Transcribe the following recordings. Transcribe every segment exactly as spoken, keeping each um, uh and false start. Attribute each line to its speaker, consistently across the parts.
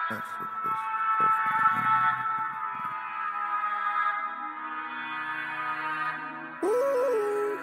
Speaker 1: That shit is cocaine. Woo!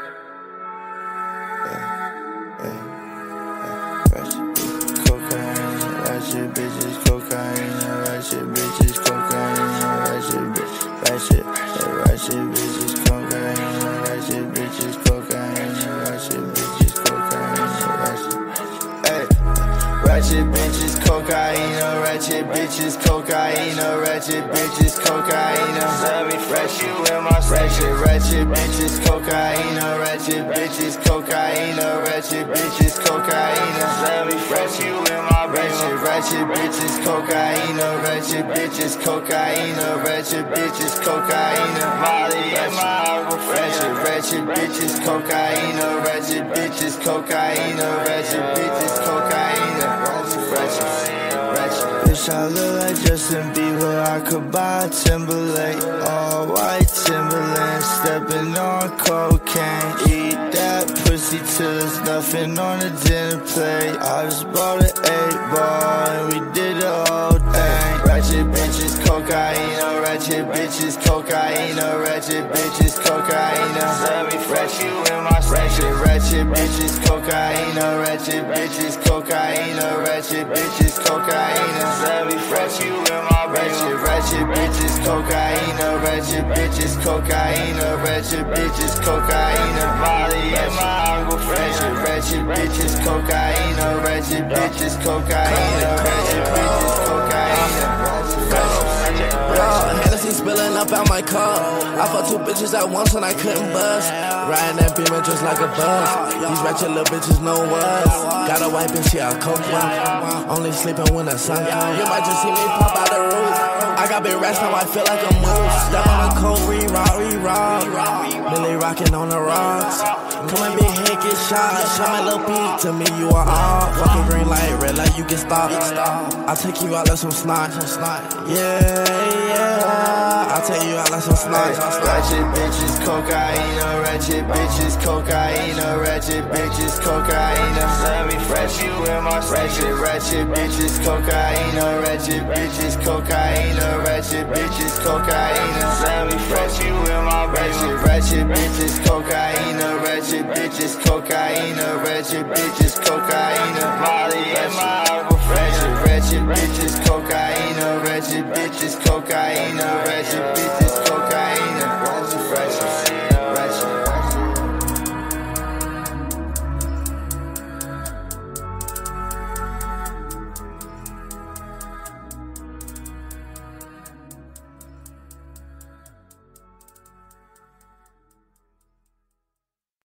Speaker 1: Hey, hey, hey. Ratchet bitches, cocaine. Ratchet bitches, cocaine. Ratchet bitches, cocaine. Ratchet bitches, ratchet, hey, ratchet bitches, cocaine. Ratchet bitches, cocaine. Ratchet bitches, cocaine. Ratchet, hey. Ratchet bitches, cocaine, ratchet bitches, cocaine, ratchet bitches, cocaine. Let me fresh you in my ratchet, ratchet bitches, cocaine, ratchet bitches, cocaine, ratchet bitches, cocaine. Let me fresh you in my ratchet, ratchet bitches, cocaine, ratchet bitches, cocaine, ratchet bitches, cocaine. Molly in my ratchet, ratchet bitches, cocaine, ratchet bitches, cocaine, ratchet bitches, cocaine. Ratchet, ratchet. Bitch, I look like Justin Bieber. I could buy a Timberlake, all white Timberland, stepping on cocaine. Eat that pussy till there's nothing on the dinner plate. I just bought an eight ball and we did the whole thing. Ratchet bitches, cocaine, ratchet bitches, cocaine, ratchet bitches, cocaine. Let me fresh you in my ratchet, ratchet bitches, cocaine, ratchet bitches, cocaine, ratchet bitches, cocaine. Let me fresh you in my ratchet, ratchet bitches, cocaine, ratchet bitches, cocaine, ratchet bitches, cocaine. Molly in my ratchet, ratchet bitches, cocaine, ratchet bitches, cocaine, ratchet bitches, cocaine.
Speaker 2: Yo, Hennessy spilling up out my car. I fucked two bitches at once and I couldn't bust. Riding that beamer just like a buzz. These ratchet little bitches know what. Got a white bitch, yeah, I coke one. Only sleeping when the sun comes. You might just see me pop out the roof. I got big racks, now I feel like a moose. Step on a cold, re-rock, re-rock. Billy rocking on the rocks. Come and be hit, get shot. Show my little beat, to me you are off. Walking green light, red light, you get stopped. I'll take you out like some snot. Yeah, yeah. I'll take you out like some snot.
Speaker 1: Ratchet bitches, cocaine, ratchet bitches, cocaine, ratchet bitches, cocaine. Let me fresh you in my ratchet, ratchet bitches, cocaine, ratchet bitches, cocaine, ratchet bitches, cocaine. Let me fresh you in my ratchet, ratchet bitches, cocaine, ratchet bitches, cocaine, ratchet bitches, cocaine. Molly in my ratchet, ratchet bitches, cocaine, ratchet bitches, cocaine, ratchet bitches.